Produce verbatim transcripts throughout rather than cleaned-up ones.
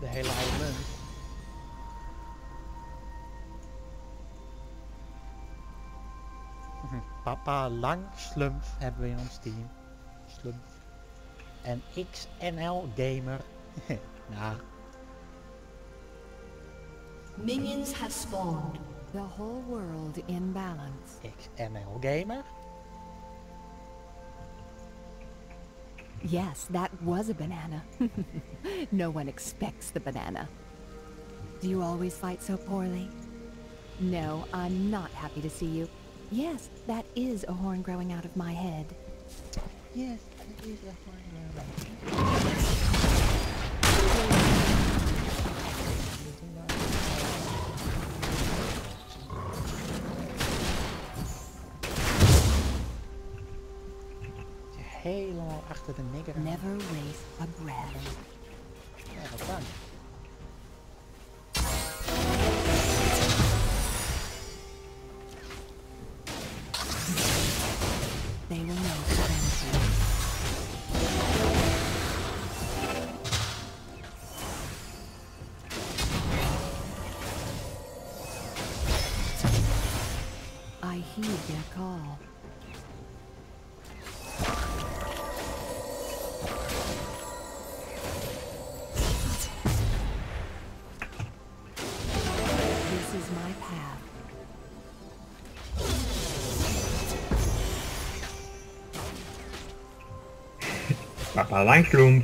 de hele oude munt. Papa Lang Slump hebben we in ons team. Slump. En X N L Gamer. Nou. Minions have spawned. The whole world in balance. X N L Gamer. Yes, that was a banana. No one expects the banana. Do you always fight so poorly? No, I'm not happy to see you. Yes, that is a horn growing out of my head. Yes, that is a horn growing. Helemaal achter de nigger. Never waste a breath. Ja, wat dan? They will know serenity. I heed their call. This is my path. Papa Lang Slump.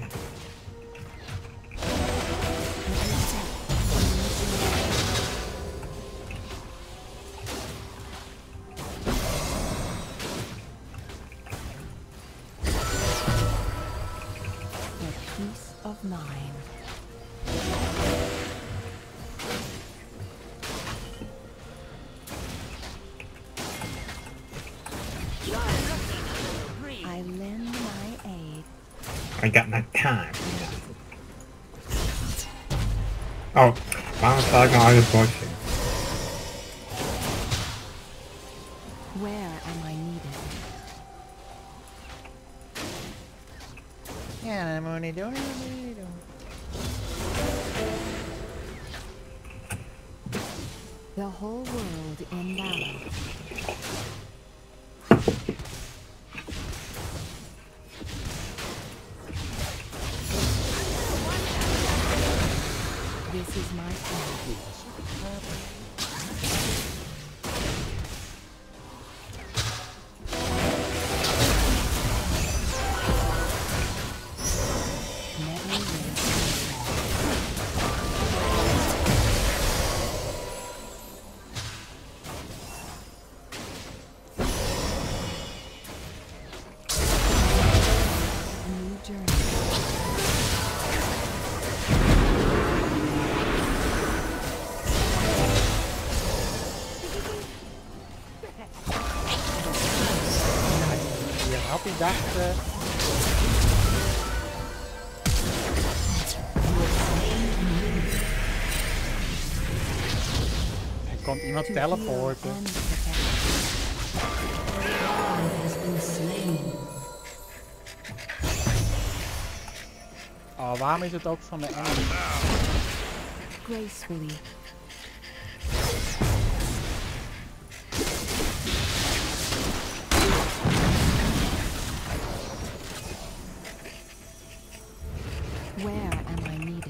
A peace of mind. I lend my aid. I got my time. Oh, waarom sta ik nou uit het bosje? Where am I needed? Ja, dat moet je niet doen, dat moet je niet doen. The whole world in balance. This is my path. Never waste a new journey. Je had die dacht... Uh... Er komt iemand To teleporten. heal and protect. Has been slain. Oh, waarom is het ook van de enemy? Gracefully. Where am I needed?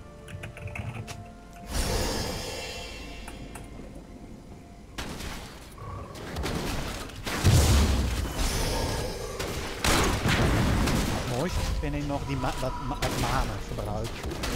Het mooiste vind ik nog die ma dat, ma dat manen gebruik.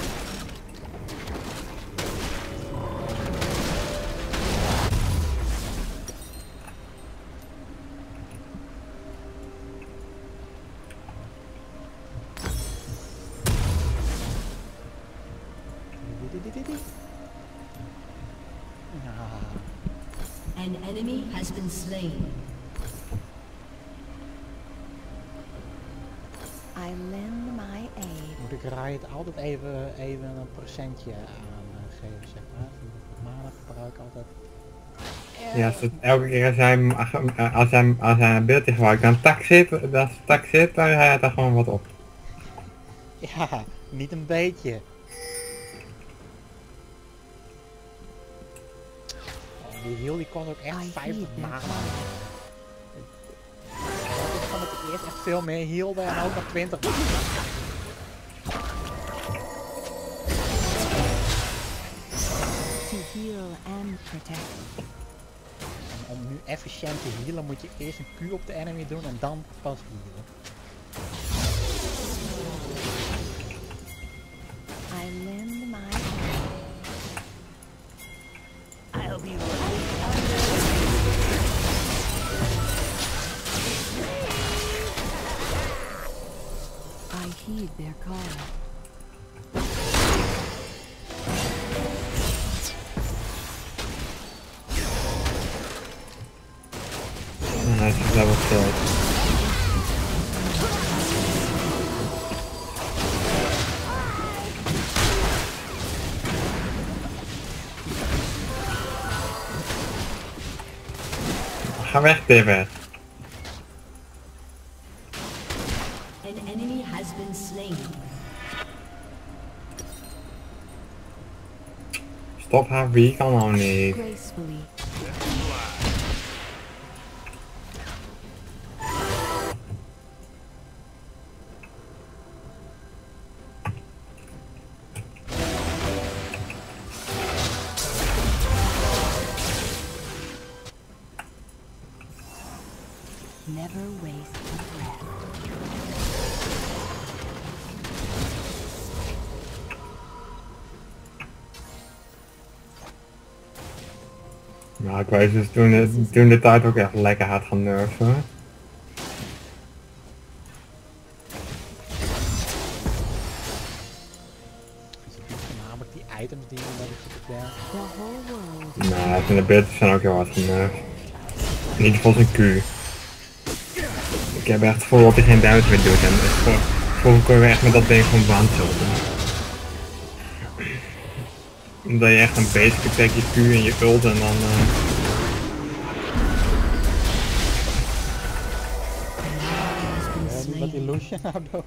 Ja. An enemy has been slain. I lend my aid. Moet ik Riot altijd even, even een procentje aan uh, geven, zeg maar. Manen gebruik altijd. Ja, als het elke keer als hij, als hij, als hij een ability gebruikt, dan tak zit, dat tak zit, dan hij daar gewoon wat op. Ja, niet een beetje. Die heal die kost ook echt I vijftig heed their mana. call. Ik vond het eerst echt veel meer healde en ook nog twintig mana. To heal and protect. En om nu efficiënt te healen moet je eerst een Q op de enemy doen en dan pas healen. I lend my I'll be right I heed their call. Hij is level killed. Ga weg, David. An enemy has been slain. Stop haar, wie kan nou niet? Gracefully. Never waste a breath. Nou, ik weet dus toen de, toen de tijd ook echt lekker hard gaan nerven. Voornamelijk die items die je nodig hebt op de... The whole world. Nou, zijn de beelden zijn ook heel hard genervd. In ieder geval zijn Q. Ik heb echt het gevoel dat hij geen damage meer doet en voor, vroeger kon je echt met dat ding gewoon waantilten. Omdat je echt een basic attack, je Q en je ult en dan... Uh... Ja, nu met die Lucian nou dood.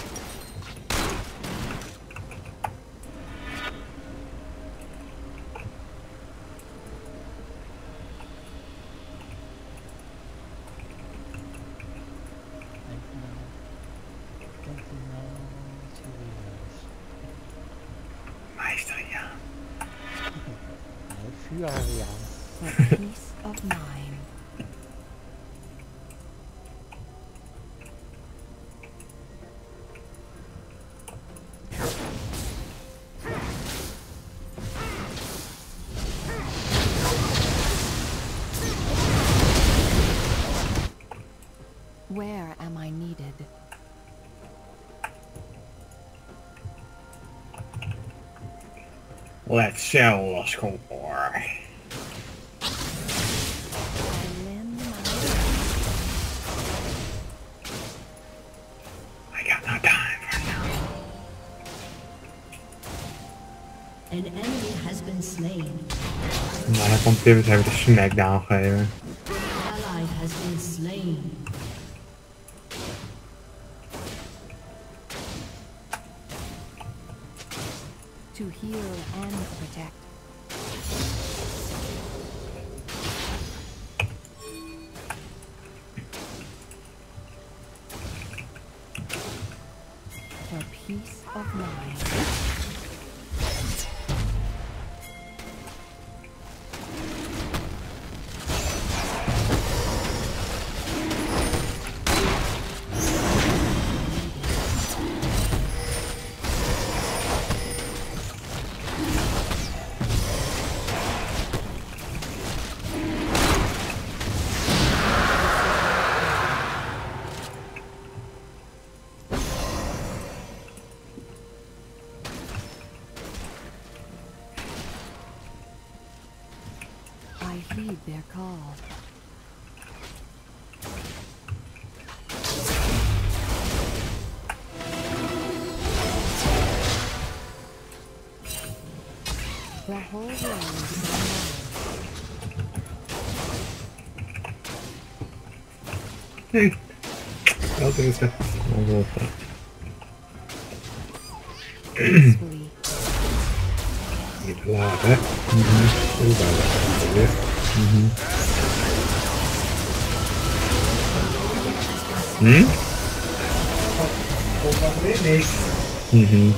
Meester, ja. Vuur ja. For peace of mind. Where am I needed? Let's sell the score. I lend my I got no time for now. An enemy has been slain. Nou, dan komt Pivot even de smackdown geven. Ally has been slain. to heal and protect. For peace of mind. I heed their call. The whole world is Nee. Dat is het. peacefully. Niet te laat, hè? Mhm. Hoe waren we? Mhm. Hm? Dat was weer niks. Mhm.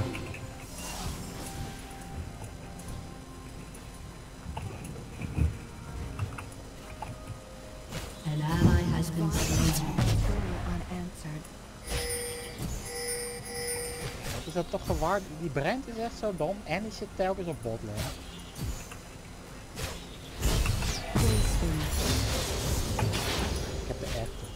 An ally has been slain. Unanswered. Wat is dat toch gewaard? Die Brent is echt zo dom en die zit telkens op botlane. Gracefully. Ik heb de echte.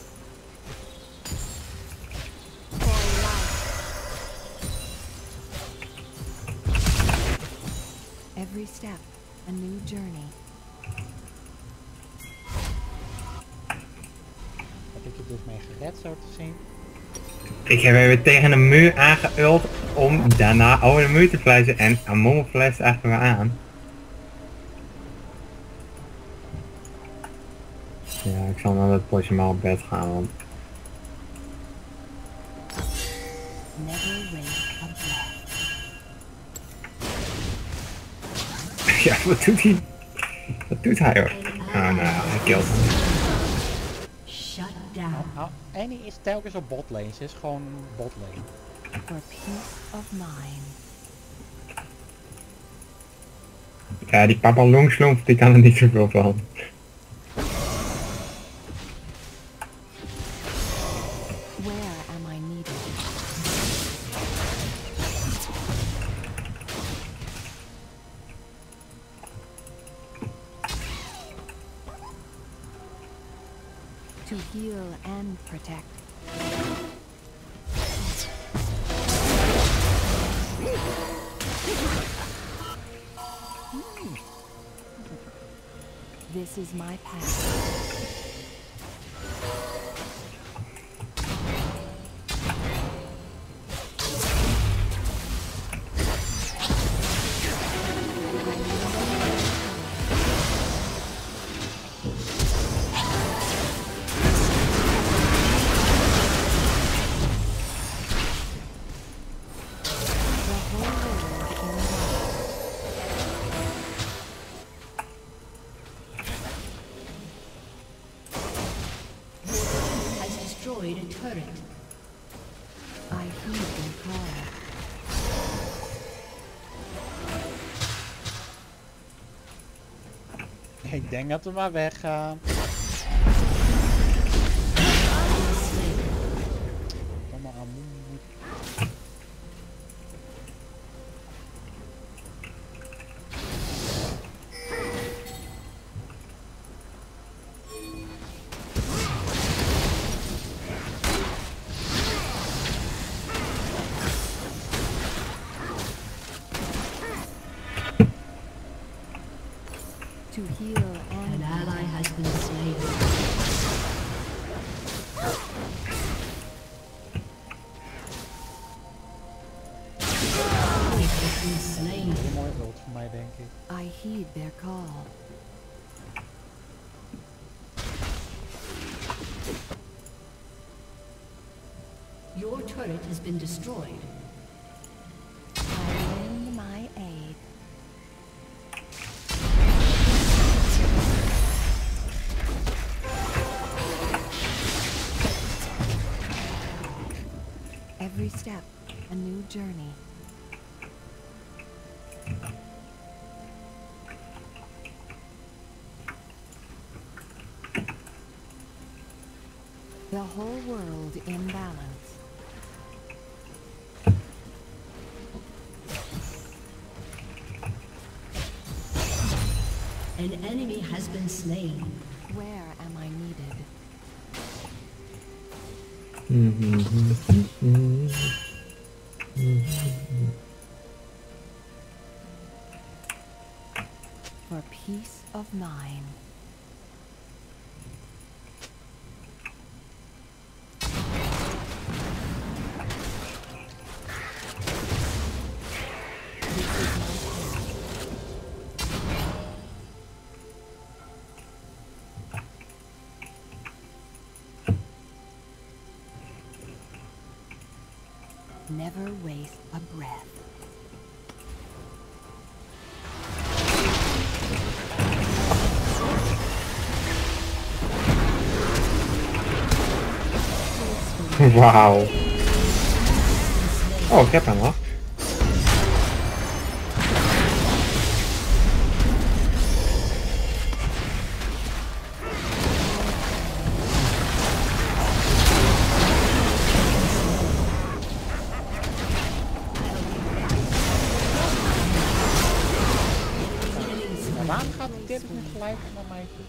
Every step, a new journey. Heb ik je dus mee gered zo te zien. Ik heb even tegen een muur aangeult om daarna over de muur te fluiten en een mommelfles achter me aan. Ja, ik zal naar het potje maar op bed gaan, want... Never waste a breath. Ja, wat doet hij? Wat doet hij hoor? Oh nou, hij killt hem. Shut down. Nou, Annie is telkens op botlane. Ze is gewoon botlane. For peace of mind. Ja, die papa longsloomp, die kan er niet zoveel van. Where am I needed? To heal and protect. This is my path. Destroyed a turret. I heed their call. Ik denk dat we maar weggaan. Kom maar aan. To heal and An ally has been slain. Has been slain. Een mooie ult voor mij denk ik. I heed their call. Your turret has been destroyed. I lend my aid. Every step, a new journey. The whole world in balance. An enemy has been slain. Where am I needed? For peace of mind. Never waste a breath. Wauw. Oh, ik heb hem nog. Maar waarom gaat dit nu gelijk naar mij toe?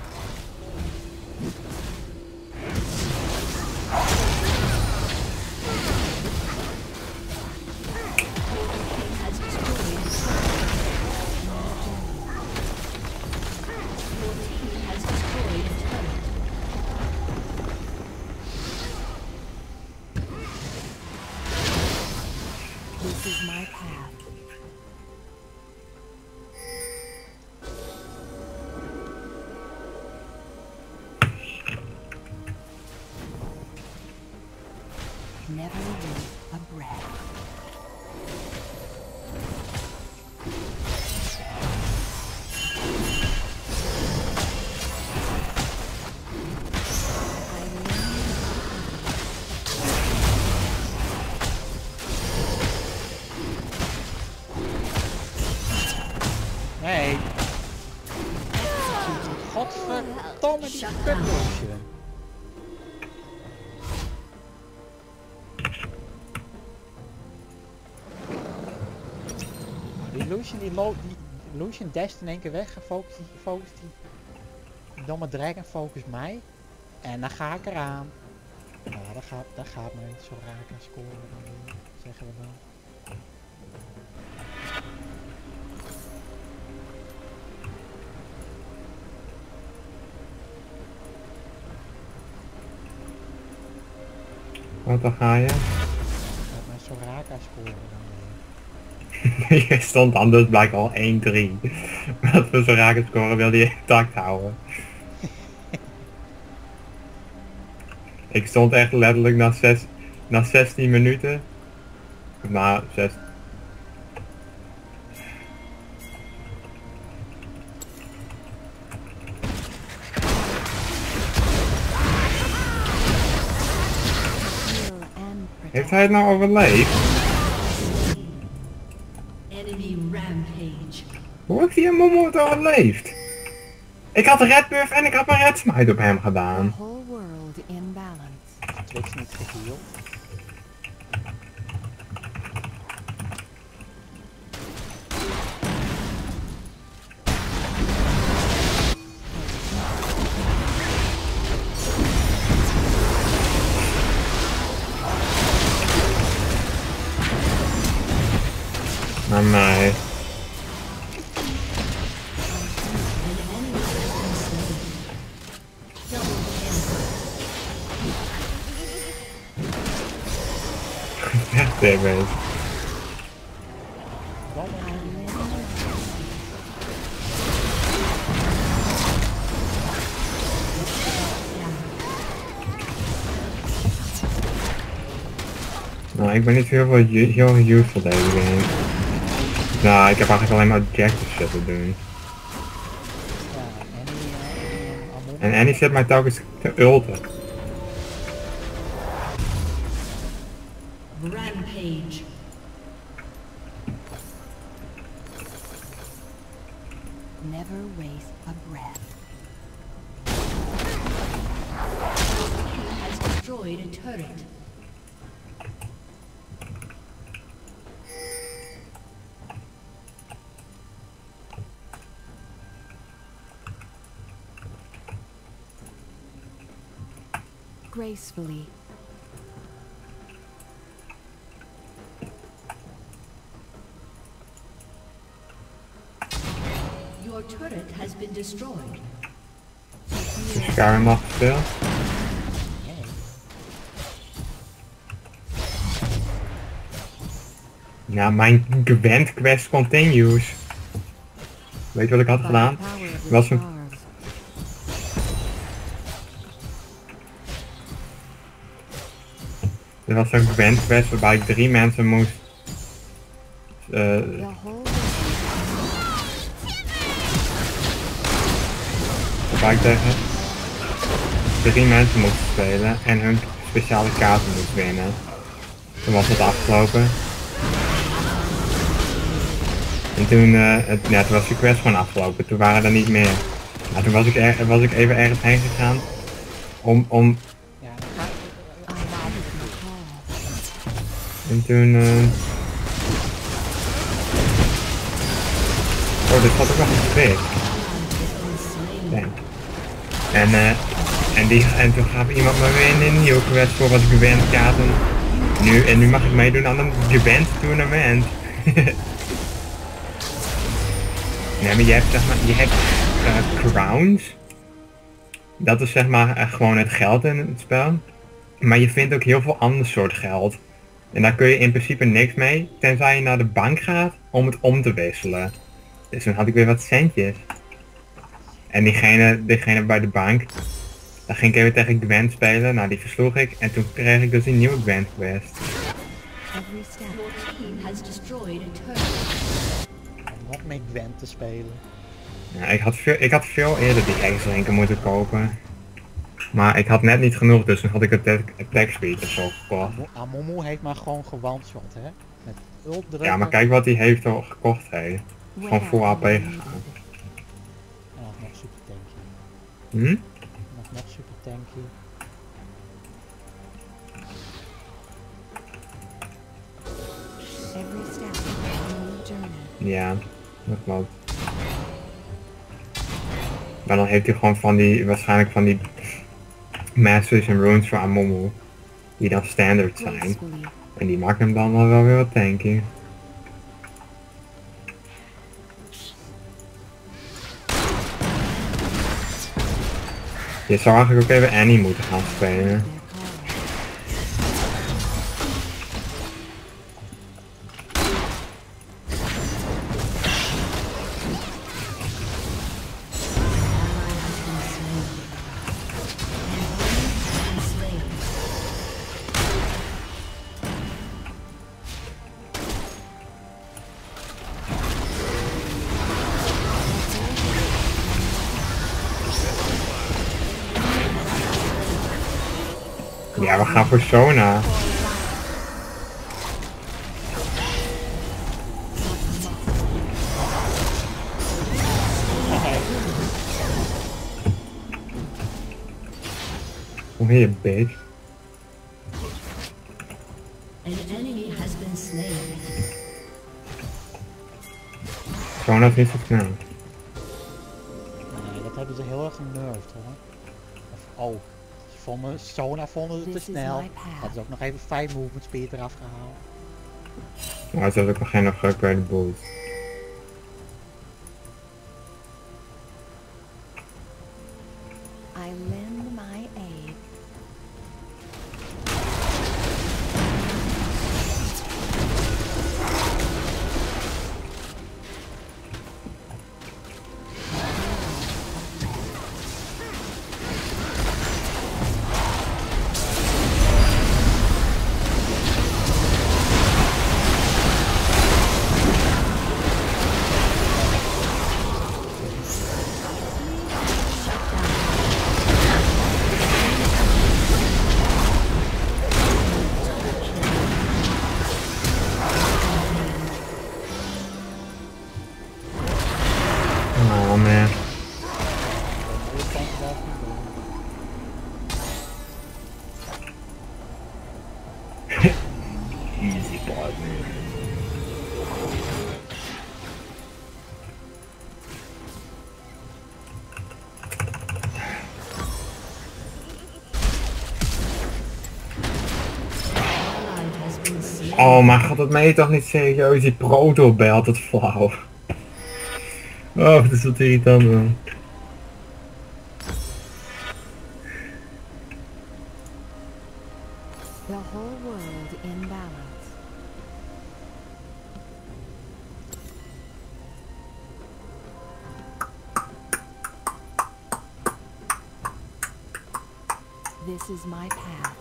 This is my path. Never waste a breath. Nee. Godverdomme die kutloosje. Die Lucian, die, lo die Lucian dasht in één keer weg en focust die, focust die, die domme dragon focust mij. En dan ga ik eraan. Nou, dat gaat, dat gaat me niet zo raken scoren, dan zeggen we dan. Wat dan ga je? Dat mij zo raken scoren dan. Je stond anders blijkbaar al één drie. Wat voor zo'n raken scoren wilde je intact houden. Ik stond echt letterlijk na, zes, na zestien minuten. Na zes. Heeft hij het nou overleefd? Enemy rampage. Hoe heeft hij een moment overleefd? Ik had red buff en ik had mijn red smite op hem gedaan. The whole world in balance. Twix niet geheeld. Maar mij. Echt damage. Nou, ik ben niet heel veel heel useful deze game. Nou, ik heb eigenlijk alleen maar objective shit te doen. En Annie zet mij telkens te ulten. Rampage. Never waste a breath. Has destroyed a turret. Gracefully. Your turret has been destroyed. Is Skyrim nog gespeeld? Ja, mijn Gwent quest continues. Weet je wat ik had gedaan? Was een... Er was een Gwent quest waarbij ik drie mensen moest... Uh, waarbij ik tegen drie mensen moest spelen en hun speciale kaarten moest winnen. Toen was het afgelopen. En toen, uh, het, ja, toen was de quest gewoon afgelopen. Toen waren er niet meer. Maar toen was ik, er, was ik even ergens heen gegaan. Om, om... Ja, dan ga En toen... Uh... Oh, dit had ook nog een trick. Denk. En, uh, en, die, en toen gaf iemand me weer een nieuwe quest voor wat gewend kaarten. Nu, en nu mag ik meedoen aan een gewend tournament. Nee, maar je hebt zeg maar, je hebt uh, crowns. Dat is zeg maar uh, gewoon het geld in het spel. Maar je vindt ook heel veel ander soort geld. En daar kun je in principe niks mee, tenzij je naar de bank gaat om het om te wisselen. Dus dan had ik weer wat centjes. En diegene, diegene bij de bank, daar ging ik even tegen Gwent spelen. Nou, die versloeg ik. En toen kreeg ik dus een nieuwe Gwent quest. Your team has destroyed a turret. om nog meer Gwent te spelen. Ja, ik had veel, ik had veel eerder die X-Drinken moeten kopen. Maar ik had net niet genoeg, dus toen had ik het attack speed of zo gekocht. Amumu heeft maar gewoon gewandshot, hè? Met ultra. Ja, maar kijk wat hij heeft al gekocht, hé. Gewoon full A P gegaan. En nog, nog super tanky. Hm? Nog, nog super tanky. Every step of a new journey. Ja, dat klopt. Maar dan heeft hij gewoon van die, waarschijnlijk van die Masters en Runes voor Amumu. Die dan standaard zijn. Gracefully. En die maakt hem dan wel weer wat tanky. Je zou eigenlijk ook even Annie moeten gaan spelen. Their Ja, we gaan voor Sona. Kom hier, bitch. An enemy has been slain. Sona is niet zo snel. Nee, dat hebben ze heel erg genervd hoor. Of, oh, ze vonden, Sona vonden het te This is snel. my path. Hadden ze ook nog even vijf movement speed eraf gehaald. Maar ze had ook nog geen nog geupgrade boost. I lend my aid. Oh man. Dit kan ik wel goed doen. Easy partner. Ally has been slain. Oh, maar gaat het mij toch niet serieus? Die proto bij altijd flauw. Oh, dat is wat irritant man. The whole world in balance. This is my path.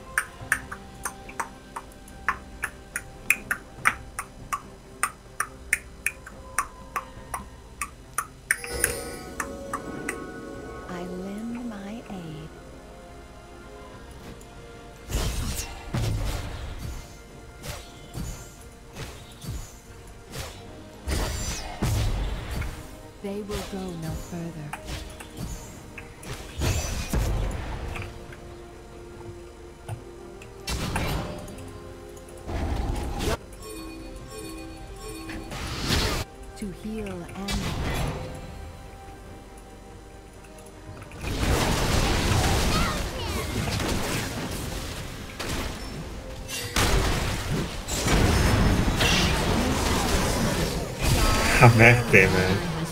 I lend my aid. They will go no further. To heal and Ga weg, Tim. hè.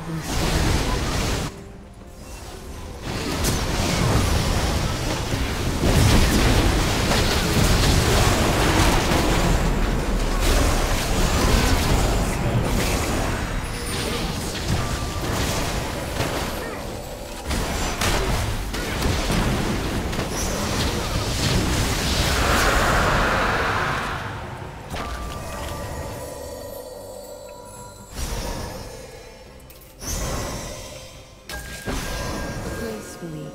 gracefully.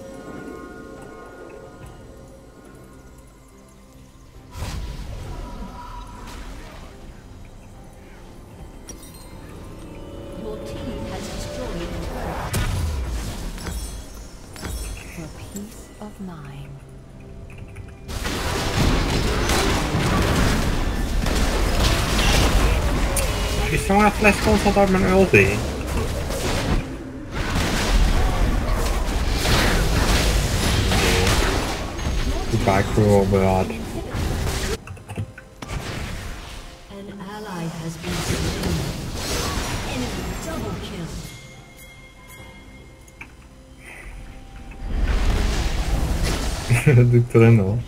Your team has destroyed an turret. For peace of mind. Die zo'n fles constant uit mijn ulti. Goodbye, cruel blood. An ally has been slain. Enemy double kill. Dat doe ik erin hoor.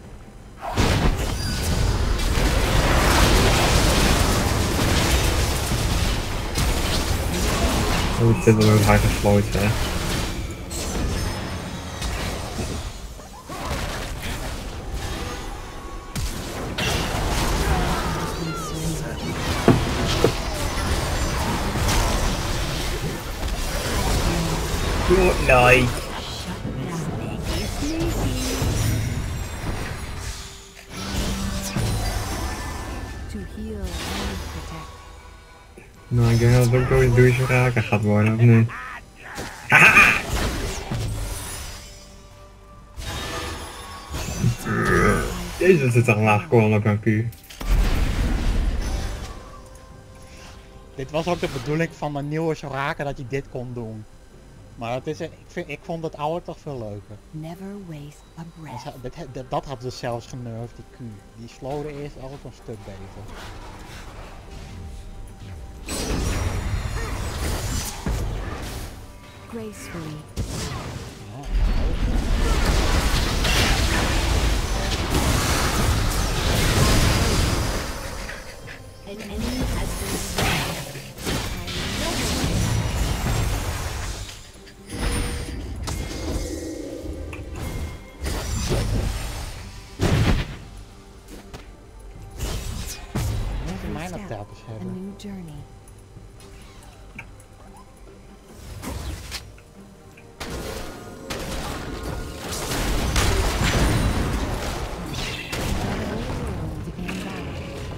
Oh, dit is ook hard gesloten, hè. Good night. To heal and protect. Nou, ik denk dat het ook door je douche raken gaat worden, of niet? Haha! Jezus, zit er een laag kool op mijn Q. Dit was ook de bedoeling van mijn nieuwe Soraka dat je dit kon doen. Maar het is, een- ik, vind, ik vond het oude toch veel leuker. Never waste a En breath. ze- Dat, dat, dat had ze zelfs genervd, die Q. Die slowde eerst altijd een stuk beter. Gracefully. An enemy has been slain. Moet je mij nog Step, telkens a hebben. new journey. World in battle.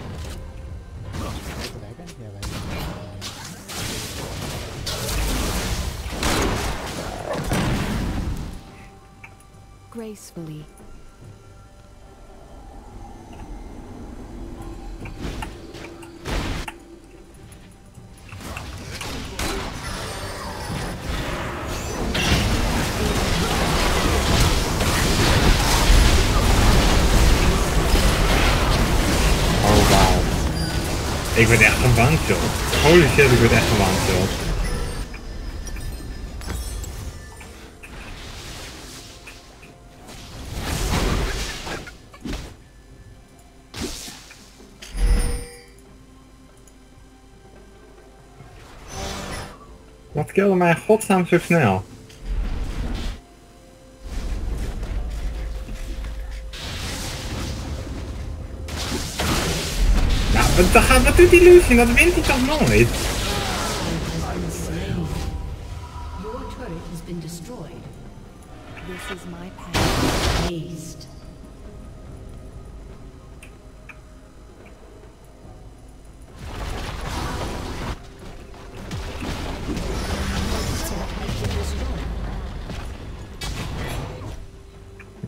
Dragon? Ja, weet ik. Gracefully. Oh wauw. Ik ben echt gewanseld. Holy shit, ik ben echt gewanseld. Wat kilde mij in godsnaam zo snel? Nou, wat, wat, gaat- wat doet die Lucian? Dat wint hij toch nooit? Has been slain. Your turret has been destroyed. This is my path. Aced.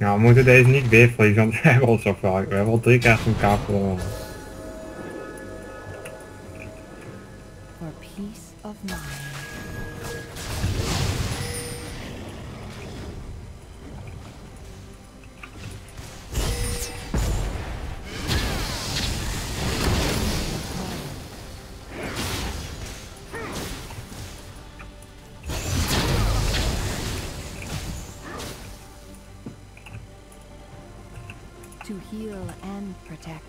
Nou, we moeten deze niet weer verliezen, want we hebben al zo vaak. We hebben al drie keer achter elkaar verloren. For peace of mind. To heal and protect.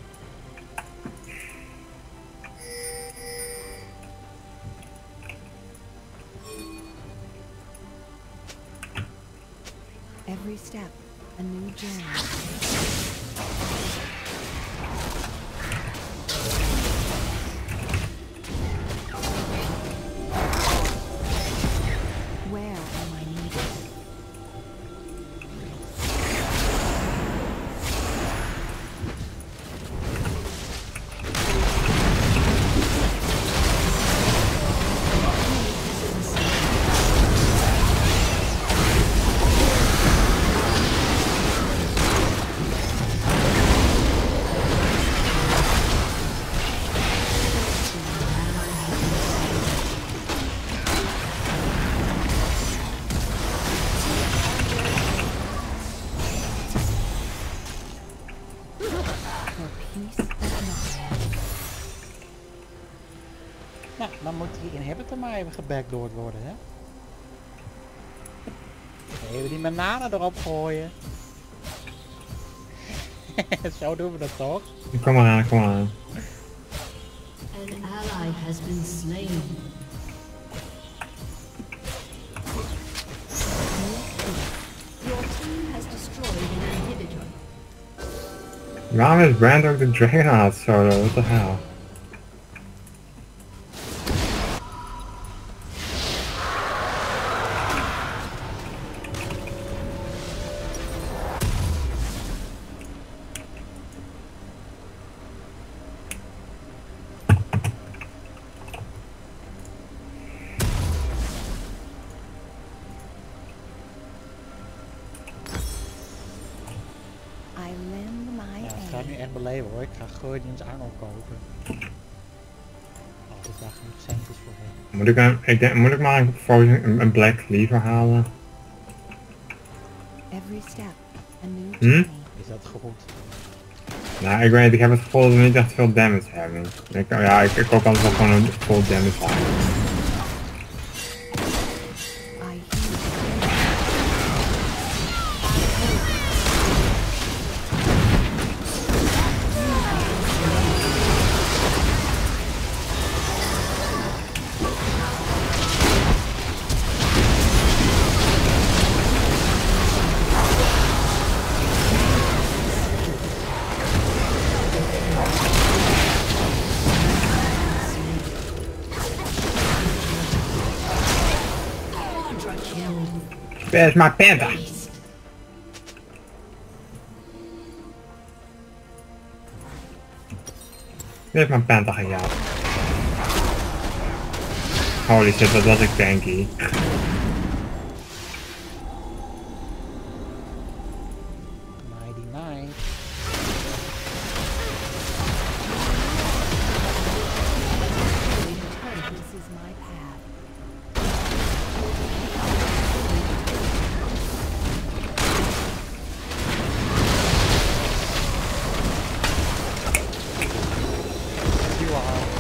Every step, a new journey. Where am I needed? Nou, dan moet die inhibitor maar even gebackdoored worden, hè. Even die bananen erop gooien. Zo doen we dat toch? Kom maar aan, kom maar aan. An ally has been slain. Your team has destroyed an inhibitor. Waarom is Brand ook de Dragon aan het solo? What the hell? I lend my Ja, het gaat nu echt beleven hoor. Ik ga Guardians Armor kopen. Als ik daar genoeg centjes voor heb. Moet ik, een, ik denk, moet ik maar een, Frozen- een, een Black Cleaver halen? every step, a new Hm? journey. Is dat goed? Nou, ik weet niet, ik heb het gevoel dat we niet echt veel damage hebben. Ik, ja, ik, ik koop altijd wel gewoon een full damage halen. I heal. Quadra kill. Where's my panda? Where's my panda gejaagd? Holy shit, wat was ik tanky. Mighty Knight. This is my path. You are.